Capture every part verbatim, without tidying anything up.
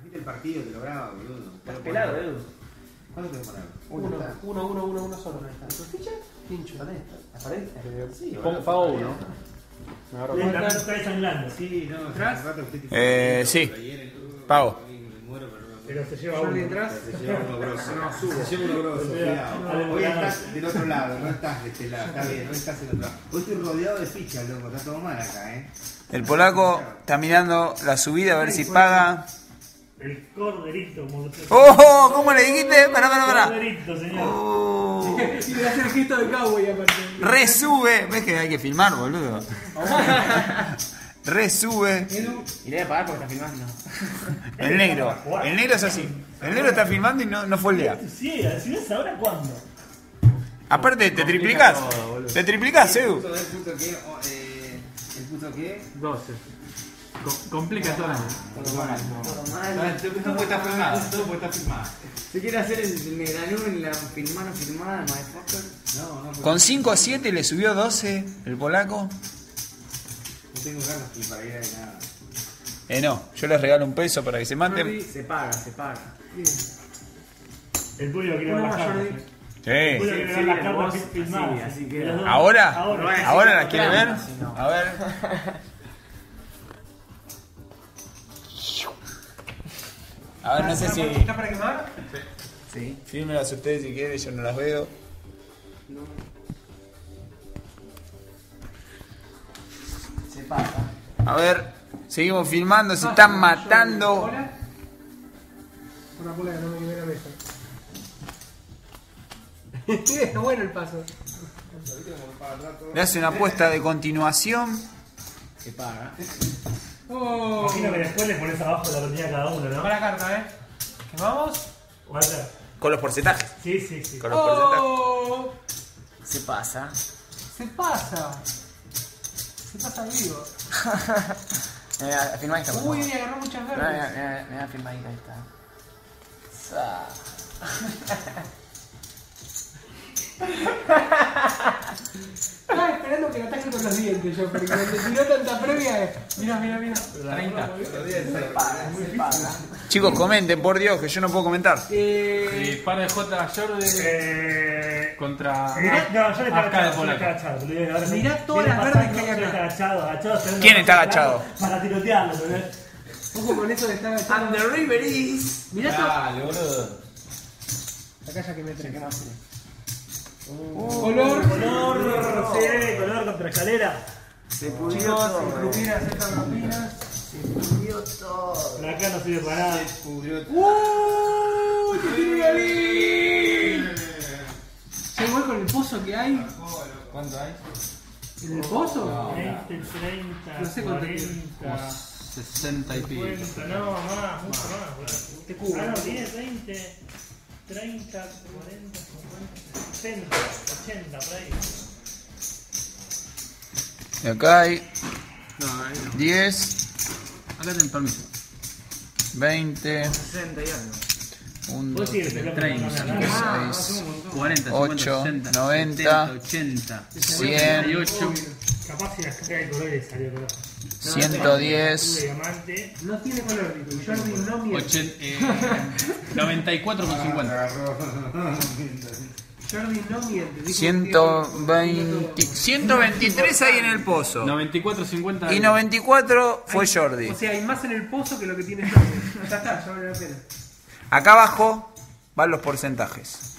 Viste el partido, te lo graba, boludo. Estás pelado, Edu. ¿Cuánto te demoraron? Uno, uno, uno, uno, uno solo. ¿Tu ficha? Pincho. ¿Aparece? Sí, Pago uno. Me agarro La cuenta. está desanglando. Sí, no, ¿Atrás? hace rato usted te- Eh, sí. Ayer, Pago. me muero, pero no- Pero se lleva Jordi uno. atrás. Se lleva uno grosso. No, subo. Se lleva uno grosso, Se lleva- cuidado. no, Hoy no, estás del otro lado, no estás de este lado. Está bien, hoy estás del otro lado. Hoy estoy rodeado de fichas, loco. Está todo mal acá, eh. El polaco está mirando la subida a ver si paga. El corderito, como lo ¡Oh! ¿Cómo le dijiste? Pará, pará, pará. Corderito, señor. Oh, Y le hace el gesto de cowboy aparte. resube. ¿Ves que hay que filmar, boludo? Resube. Y le voy a pagar porque está filmando. El negro. El negro es así. El negro está filmando y no, no foldea. Sí, si ves ahora, ¿cuándo? Aparte, te triplicás. Te triplicás, ¿El Edu. puto, el puto qué? Oh, eh, ¿El puto qué? doce. Com- complica todo el año. Todo mal. Todo puede estar filmado. Todo puede estar filmado. ¿Se quiere hacer el megranú en la filmada filmada, motherfucker? No, no, Con cinco a siete le subió doce el polaco. no tengo ganas ni para ir a nada. Eh, no. Yo les regalo un peso para que se maten. Se paga, se paga. El público quiere ver Uno las más, cartas. Jordi. El Sí. público Sí, quiere sí, ver las la cartas voz, fil- filmadas. así, así que- De los dos. ¿Ahora? Ahora. ¿Ahora las quiere ver? Sí, no. A ver. A ver, no sé si... ¿Está para quemar? Sí. Fílmelas ustedes si quieren, yo no las veo. Se pasa. A ver, seguimos filmando, se están matando. Hola. Una cola que no me quemé la mesa. Está bueno el paso. Le hace una apuesta de continuación. Se paga. Oh. Imagino que después le pones abajo la rutina a cada uno, ¿no? Para carta, ¿eh? ¿Quemamos? O allá. Con los porcentajes. Sí, sí, sí. Con los porcentajes. Oh. Se pasa. Se pasa. Se pasa vivo. Mira, filmadita, por favor. Uy, agarró muchas Mira, verdes. mira, mira, filmadita, ahí está. Sa. Estaba esperando que lo ataque con los dientes yo, porque cuando te tiró tanta previa. Mirá, mirá, mirá. treinta. Se paga, se paga. Chicos, comenten, por Dios, que yo no puedo comentar. Eh. Par de J. Jordi Eh... contra. Mirá, no, yo le estaba Acá de agachado, yo le Polaco. estaba agachado. te lo digo, ahora Mirá sí. todas Viene las verdes pasando, que hay yo acá. le estaba agachado, agachado. esperando ¿Quién que está pase agachado? algo Para tirotearlo, ¿entendés? Ojo con eso de estar agachado. And the river is. Mirá todo. Dale, boludo. Acá ya que me trae. ¿Qué más tiene? Color. Color, sí, color contra escalera. Se pudrió Chicos, todo. sin rupinas, estas rupinas. Se pudrió todo. Pero acá no sirve para nada. Se pudrió. ¡Uh! ¡Que tiene Galín! Ya igual con el pozo que hay. ¿Cuánto hay? ¿En el pozo? veinte, treinta, No sé cuánto cuarenta, sesenta y pico. cincuenta, no, más, mucho más. boludo. Te cubro. Ah, no, diez, veinte, treinta, cuarenta, cincuenta, sesenta, ochenta, por ahí. Y acá hay No, ahí no. diez, Acá ten permiso. veinte, sesenta y algo. uno, Vos dos, sigues peleando treinta, con la nada. seis, cuarenta, ocho, cincuenta, sesenta, noventa, setenta, ochenta, cien, setenta y ocho. Capaz si las caca de colores salió color. ciento Tuve diez, diamante. No tiene color, Nico. Jordi no miente. ochen- eh, noventa y cuatro con cincuenta. Jordi no miente. Dijo ciento que tiene- veinte, ciento veintitrés hay en el pozo. noventa y cuatro, cincuenta. Y noventa y cuatro fue Jordi. O sea, hay más en el pozo que lo que tiene Jordi. Ya está, ya vale la pena. Acá abajo van los porcentajes.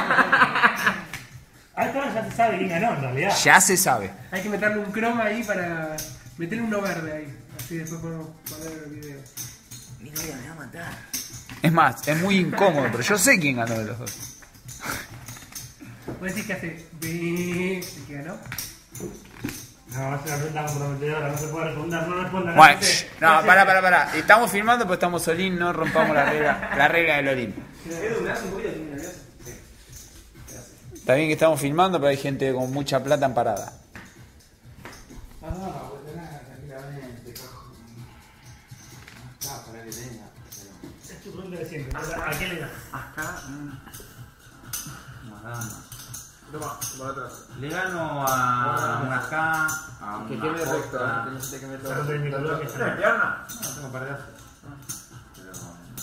A esta hora ya se sabe quién ganó en realidad. Ya se sabe. Hay que meterle un croma ahí para. Meterle uno verde ahí. Así después podemos poner el video. Mi novia me va a matar. Es más, es muy incómodo, pero yo sé quién ganó de los dos. ¿Vos decís que hace. B- ¿El que ganó? No, es una pregunta comprometedora, no se puede responder, no responda. Bueno, no sé. shh, no, pará, pará, pará. Estamos filmando, pero estamos Olin, no rompamos la regla, la regla del Olin. Está bien que estamos filmando, pero hay gente con mucha plata en parada. Ah, pues nada, tranquilamente, cojo. Ah, para que tenga. Es tu pregunta de siempre. ¿A quién le das? Acá. mm, Madama. Toma, para atrás. Le gano a una K, a Que una quede recto, J. eh, que no se te queme Sacate de mi todo. color que ¿Tenés está. pierna? No, tengo para allá. Pero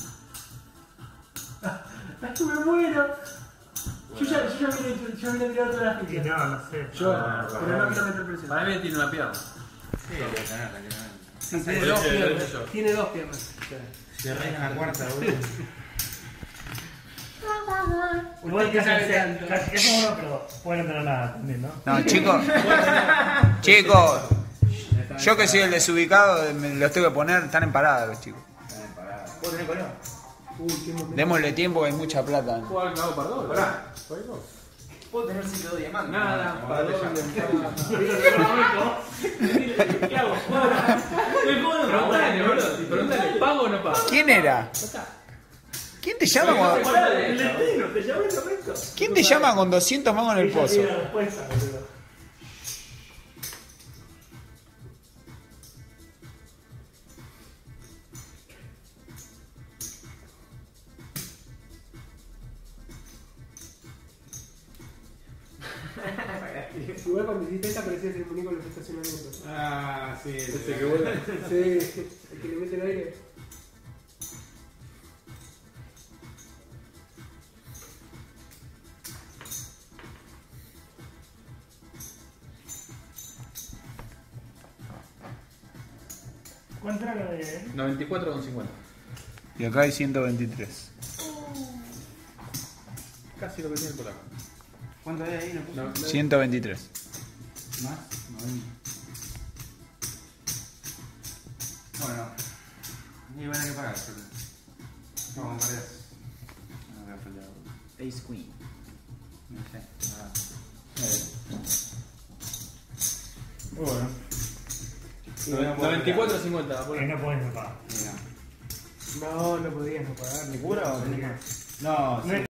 me muero. Yo ya, yo ya vine, yo vine a tirar todas las Y fichas. no, no sé. Yo, Ah, pero no quiero meter presión. Para mí tiene una pierna. Sí, voy a tenerla, que no- Sí, tiene Sí, dos sí, sí, piernas. sí, yo. Tiene dos piernas. Se reina la cuarta, boludo. Igual que Usted sabe casi tanto. casi que es bueno, pero puede no tener nada también, ¿no? No, chicos. Chicos. Yo que soy el desubicado, me los tengo que poner, están en parada los chicos. ¿Vos tenés color? Uy, qué momento. Démosle tiempo que hay mucha plata. Juega al clavo para dos. Pará. Juega dos. Puedo tener cinco diamantes. Nada, No, para dale dos. ya. ¿Qué hago? Preguntale, boludo. Preguntale, ¿pago o no pago? ¿Quién era? ¿Quién te llama con, El destino, te llamé correcto. ¿quién te llama con doscientos mangos en el Ella pozo? tiene la respuesta, boludo. Igual cuando hiciste esta parecías el muñeco en los estacionamientos. Ah, sí. Ese que vuela. Sí, el que le mete el aire. ¿Cuánto era lo de.? noventa y cuatro con cincuenta. Y acá hay ciento veintitrés. Casi lo que tiene el polaco. ¿Cuánto hay ahí? ¿No puso? No, ciento veintitrés. ¿Más? No. Bueno. Y van a que pagar, yo creo. Vamos a pagar. No voy a fallar. Ace Queen. No sé. Ah. Muy bueno. noventa y cuatro cincuenta. Que no podés no pagar. Mira. No, no podías no pagar. ¿Seguro o tenés más? No, No sí.